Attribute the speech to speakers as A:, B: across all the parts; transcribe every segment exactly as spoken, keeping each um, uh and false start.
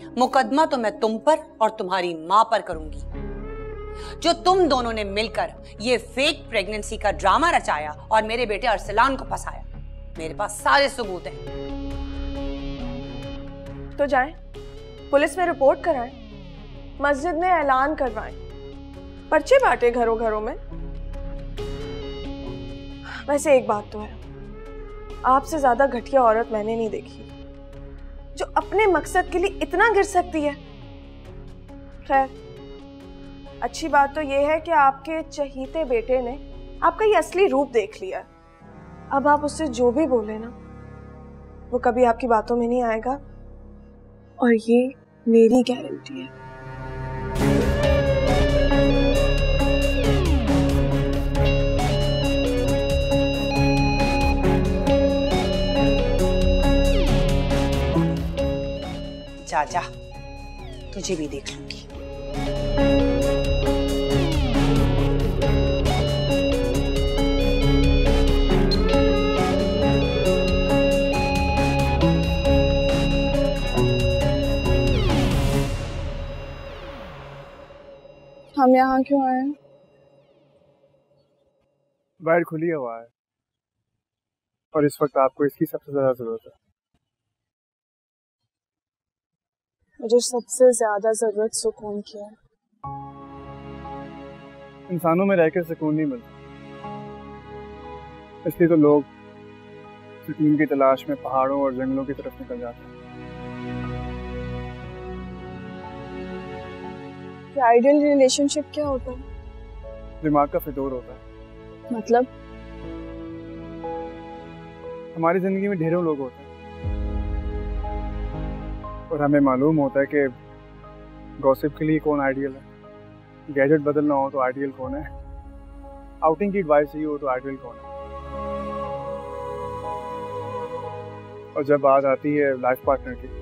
A: मुकदमा तो मैं तुम पर और तुम्हारी मां पर करूंगी, जो तुम दोनों ने मिलकर ये फेक प्रेगनेंसी का ड्रामा रचाया और मेरे बेटे अरसलान को फंसाया। मेरे पास सारे सबूत हैं।
B: तो जाएं, पुलिस में रिपोर्ट कराएं, मस्जिद में ऐलान करवाएं, पर्चे बांटे घरों घरों में। वैसे एक बात तो है, आपसे ज्यादा घटिया औरत मैंने नहीं देखी जो अपने मकसद के लिए इतना गिर सकती है। खैर, अच्छी बात तो यह है कि आपके चहीते बेटे ने आपका ये असली रूप देख लिया। अब आप उससे जो भी बोले ना, वो कभी आपकी बातों में नहीं आएगा, और ये मेरी गारंटी है।
A: जा जा, तुझे भी देख लूंगी।
B: हम यहाँ क्यों आए हैं?
C: बाहर खुली हवा है और इस वक्त आपको इसकी सबसे ज्यादा जरूरत है।
B: मुझे सबसे ज्यादा जरूरत सुकून की है।
C: इंसानों में रहकर सुकून नहीं मिलता, इसलिए तो लोग सुकून की तलाश में पहाड़ों और जंगलों की तरफ निकल जाते हैं।
B: आइडियल रिलेशनशिप क्या होता है?
C: दिमाग का फितूर होता है।
B: मतलब?
C: हमारी जिंदगी में ढेरों लोग होते हैं और हमें मालूम होता है कि गॉसिप के लिए कौन आइडियल है, गैजेट बदलना हो तो आइडियल कौन है, आउटिंग की एडवाइस चाहिए हो तो आइडियल कौन है। और जब बात आती है लाइफ पार्टनर की,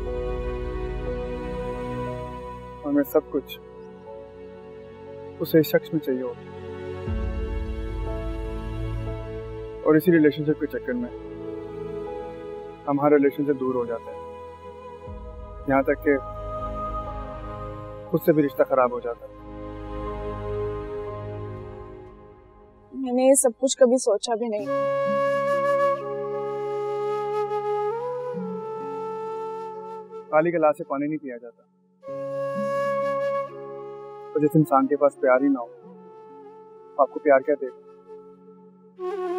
C: हमें सब कुछ उसे शख्स में चाहिए होता, और इसी रिलेशनशिप के चक्कर में हम हर रिलेशन से दूर हो जाते हैं, यहाँ तक कि खुद से भी रिश्ता खराब हो जाता है।
B: मैंने ये सब कुछ कभी सोचा भी नहीं।
C: खाली गिलास से पानी नहीं पिया जाता, तो जिस इंसान के पास प्यार ही ना हो, आपको प्यार क्या देगा?